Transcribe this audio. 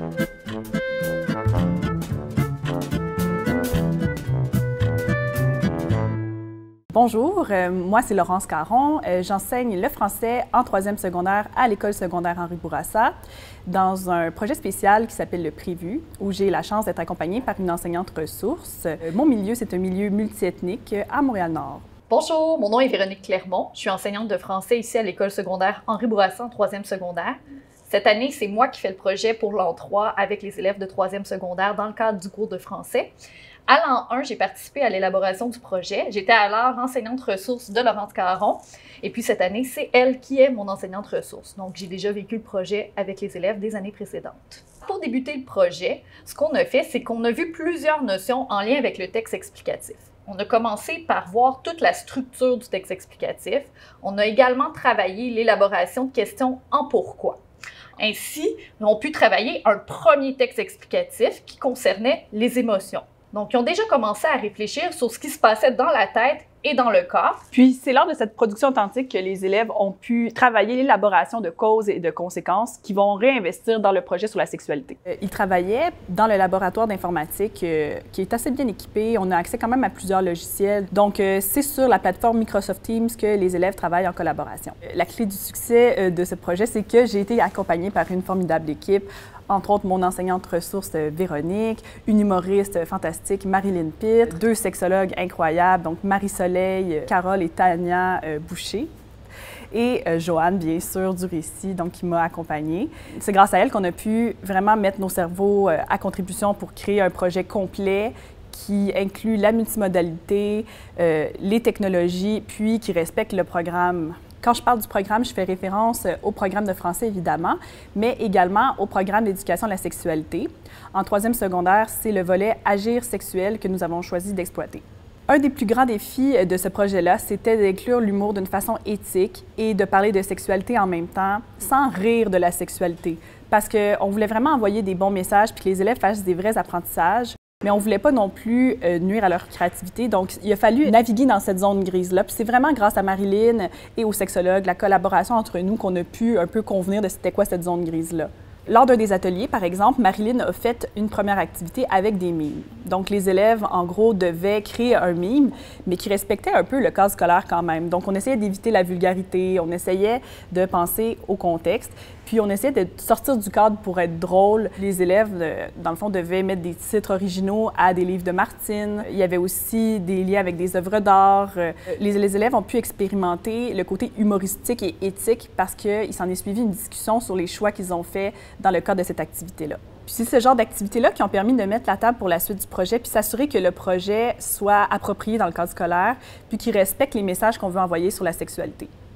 Bonjour, moi c'est Laurence Caron. J'enseigne le français en troisième secondaire à l'École secondaire Henri Bourassa dans un projet spécial qui s'appelle le Prévu, où j'ai la chance d'être accompagnée par une enseignante ressource. Mon milieu, c'est un milieu multiethnique à Montréal-Nord. Bonjour, mon nom est Véronique Clermont. Je suis enseignante de français ici à l'École secondaire Henri Bourassa en troisième secondaire. Cette année, c'est moi qui fais le projet pour l'an 3 avec les élèves de troisième secondaire dans le cadre du cours de français. À l'an 1, j'ai participé à l'élaboration du projet. J'étais alors enseignante ressource de Laurence Caron. Et puis cette année, c'est elle qui est mon enseignante ressource. Donc, j'ai déjà vécu le projet avec les élèves des années précédentes. Pour débuter le projet, ce qu'on a fait, c'est qu'on a vu plusieurs notions en lien avec le texte explicatif. On a commencé par voir toute la structure du texte explicatif. On a également travaillé l'élaboration de questions en pourquoi. Ainsi, on a pu travailler un premier texte explicatif qui concernait les émotions. Donc, ils ont déjà commencé à réfléchir sur ce qui se passait dans la tête et dans le corps. Puis, c'est lors de cette production authentique que les élèves ont pu travailler l'élaboration de causes et de conséquences qui vont réinvestir dans le projet sur la sexualité. Ils travaillaient dans le laboratoire d'informatique qui est assez bien équipé. On a accès quand même à plusieurs logiciels. Donc, c'est sur la plateforme Microsoft Teams que les élèves travaillent en collaboration. La clé du succès de ce projet, c'est que j'ai été accompagnée par une formidable équipe. Entre autres, mon enseignante ressource Véronique, une humoriste fantastique, Marilyn Pitt, deux sexologues incroyables, donc Marie-Soleil, Carole et Tania Boucher, et Joanne, bien sûr, du récit, donc qui m'a accompagnée. C'est grâce à elle qu'on a pu vraiment mettre nos cerveaux à contribution pour créer un projet complet qui inclut la multimodalité, les technologies, puis qui respecte le programme. Quand je parle du programme, je fais référence au programme de français, évidemment, mais également au programme d'éducation à la sexualité. En troisième secondaire, c'est le volet Agir sexuel que nous avons choisi d'exploiter. Un des plus grands défis de ce projet-là, c'était d'inclure l'humour d'une façon éthique et de parler de sexualité en même temps, sans rire de la sexualité, parce qu'on voulait vraiment envoyer des bons messages puis que les élèves fassent des vrais apprentissages. Mais on ne voulait pas non plus nuire à leur créativité, donc il a fallu naviguer dans cette zone grise-là. Puis c'est vraiment grâce à Marilyn et aux sexologues, la collaboration entre nous, qu'on a pu un peu convenir de c'était quoi cette zone grise-là. Lors d'un des ateliers, par exemple, Marilyn a fait une première activité avec des mimes. Donc, les élèves, en gros, devaient créer un mime, mais qui respectait un peu le cadre scolaire quand même. Donc, on essayait d'éviter la vulgarité, on essayait de penser au contexte, puis on essayait de sortir du cadre pour être drôle. Les élèves, dans le fond, devaient mettre des titres originaux à des livres de Martine. Il y avait aussi des liens avec des œuvres d'art. Les élèves ont pu expérimenter le côté humoristique et éthique parce qu'il s'en est suivi une discussion sur les choix qu'ils ont faits dans le cadre de cette activité-là. Puis c'est ce genre d'activités-là qui ont permis de mettre la table pour la suite du projet, puis s'assurer que le projet soit approprié dans le cadre scolaire, puis qu'il respecte les messages qu'on veut envoyer sur la sexualité.